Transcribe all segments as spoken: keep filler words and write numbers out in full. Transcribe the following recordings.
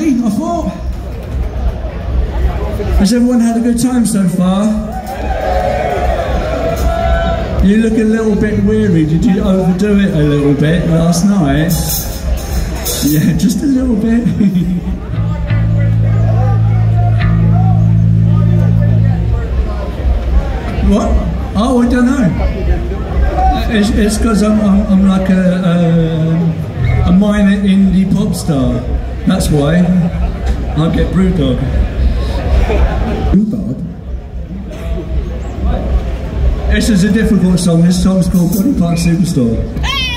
okay, I thought. Has everyone had a good time so far? You look a little bit weary. Did you overdo it a little bit last night? Yeah, just a little bit. What? Oh, I don't know. It's because I'm, I'm, I'm like a, a, a minor indie pop star. That's why I get Brewdog. Brewdog? This is a difficult song. This song's called Body Part Superstore.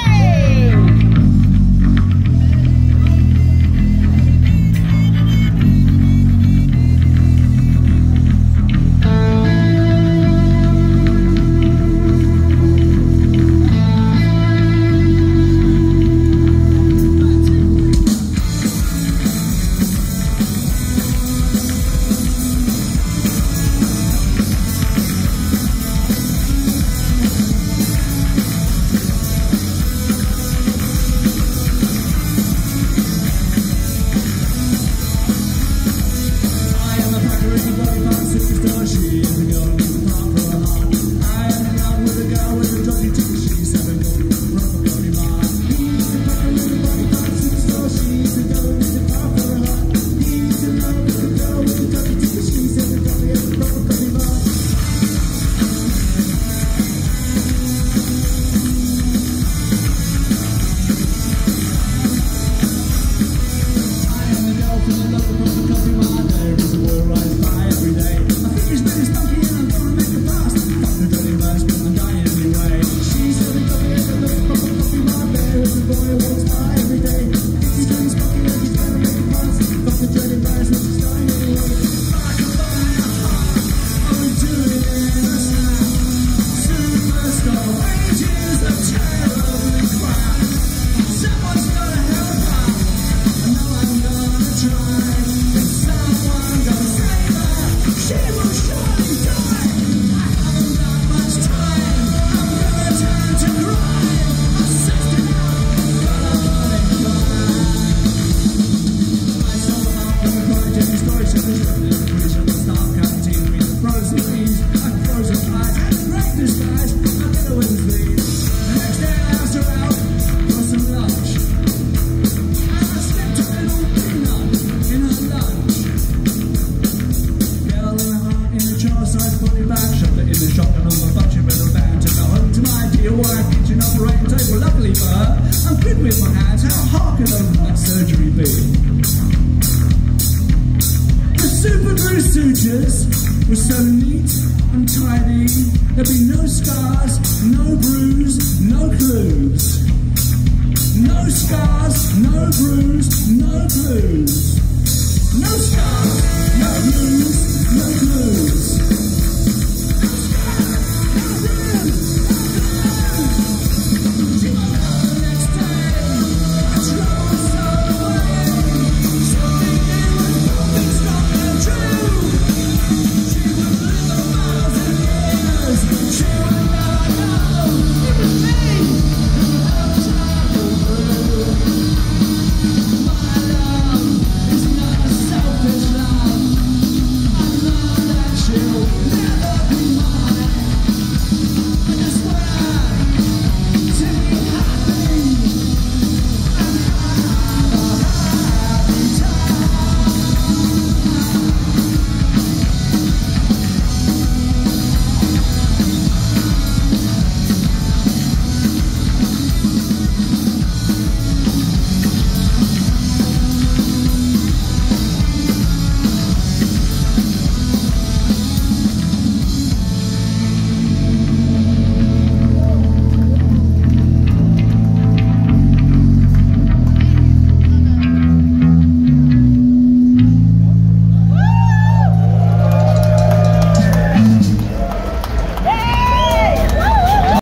Was so neat and tidy, there'd be no scars, no bruise, no clues. No scars, no bruise, no clues.